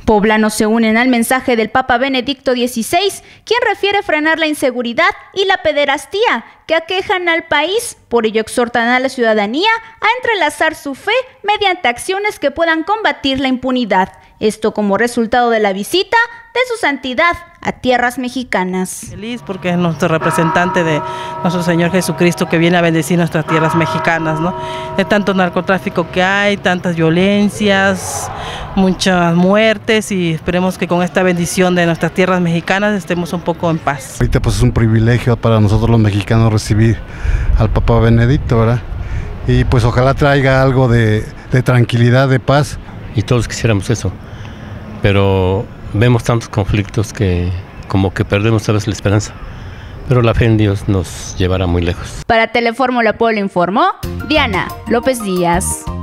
Poblanos se unen al mensaje del Papa Benedicto XVI, quien refiere frenar la inseguridad y la pederastía que aquejan al país. Por ello exhortan a la ciudadanía a entrelazar su fe mediante acciones que puedan combatir la impunidad. Esto como resultado de la visita de su santidad a tierras mexicanas. Feliz porque es nuestro representante de nuestro Señor Jesucristo que viene a bendecir nuestras tierras mexicanas, ¿no? De tanto narcotráfico que hay, tantas violencias, muchas muertes, y esperemos que con esta bendición de nuestras tierras mexicanas estemos un poco en paz. Ahorita pues es un privilegio para nosotros los mexicanos recibir al Papa Benedicto, ¿verdad? Y pues ojalá traiga algo de tranquilidad, de paz. Y todos quisiéramos eso, pero vemos tantos conflictos que como que perdemos a veces la esperanza, pero la fe en Dios nos llevará muy lejos. Para Telefórmula Puebla informó Diana López Díaz.